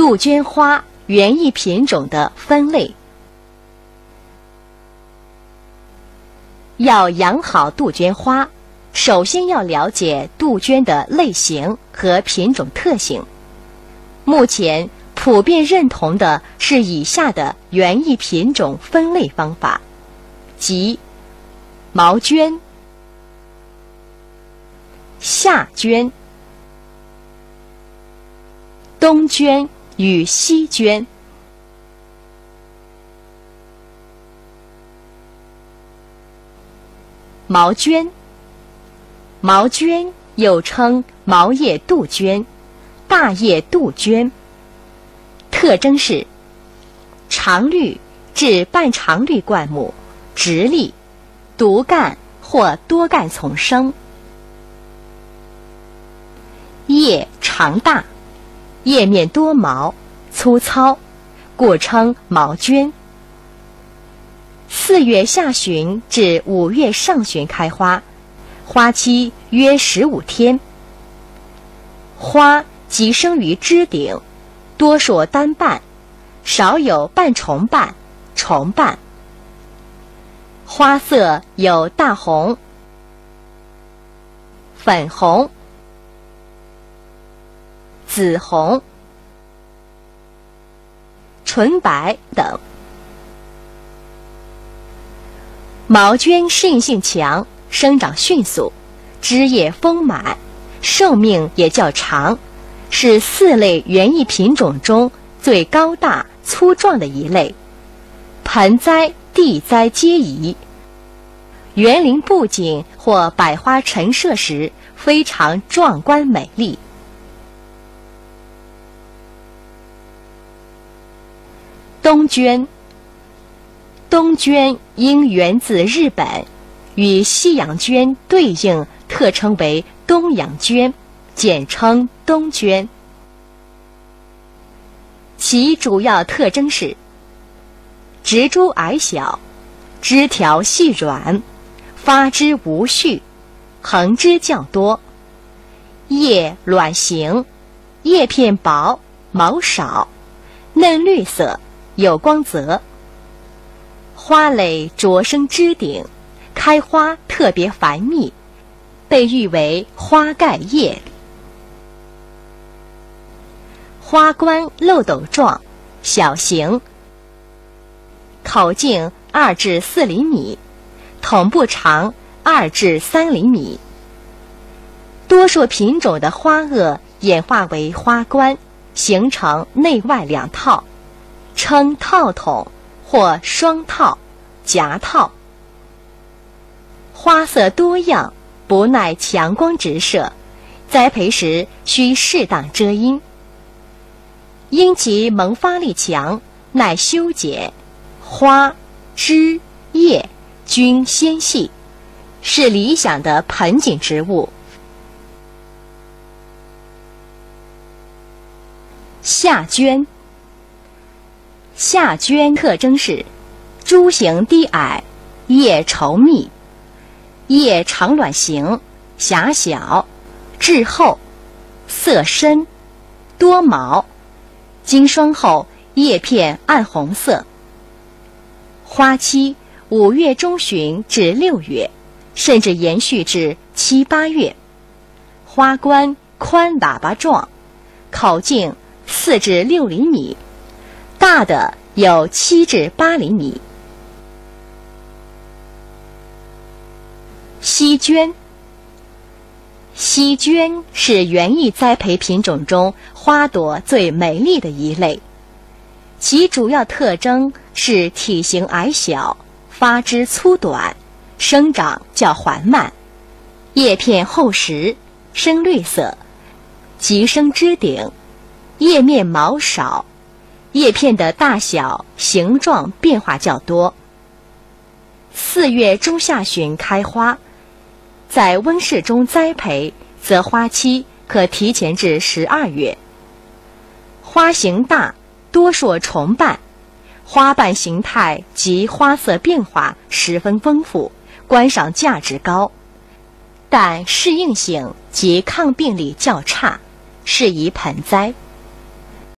杜鹃花园艺品种的分类。要养好杜鹃花，首先要了解杜鹃的类型和品种特性。目前普遍认同的是以下的园艺品种分类方法，即毛鹃、夏鹃、冬鹃与西鹃。毛鹃，毛鹃又称毛叶杜鹃、大叶杜鹃，特征是常绿至半常绿灌木，直立，独干或多干丛生，叶长大，叶面多毛，粗糙，故称毛鹃。4月下旬至5月上旬开花，花期约15天。花集生于枝顶，多数单瓣，少有半重瓣、重瓣。花色有大红、粉红、紫红、纯白等。毛鹃适应性强，生长迅速，枝叶丰满，寿命也较长，是4类园艺品种中最高大粗壮的一类，盆栽、地栽皆宜。园林布景或百花陈设时非常壮观美丽。冬鹃，冬鹃因源自日本，与西洋鹃对应，特称为东洋鹃，简称冬鹃。其主要特征是植株矮小，枝条细软，发枝无序，横枝较多，叶卵形，叶片薄，毛少，嫩绿色，有光泽。花蕾着生枝顶，开花特别繁密，被誉为花盖叶。花冠漏斗状，小型，口径2至4厘米，筒部长2至3厘米。多数品种的花萼演化为花冠，形成内外两套，称套筒或双套、夹套。花色多样，不耐强光直射，栽培时需适当遮阴。因其萌发力强，耐修剪，花、枝、叶均纤细，是理想的盆景植物。夏鹃，夏鹃特征是株形低矮，叶稠密，叶长卵形，狭小，质厚，色深，多毛，经霜后叶片暗红色。花期5月中旬至6月，甚至延续至7、8月。花冠宽喇叭状，口径4至6厘米，大的有7至8厘米。西鹃，西鹃是园艺栽培品种中花朵最美丽的一类，其主要特征是体型矮小，发枝粗短，生长较缓慢，叶片厚实，深绿色，集生枝顶，叶面毛少，叶片的大小、形状变化较多。4月中下旬开花，在温室中栽培，则花期可提前至12月。花型大，多数重瓣，花瓣形态及花色变化十分丰富，观赏价值高，但适应性及抗病力较差，适宜盆栽。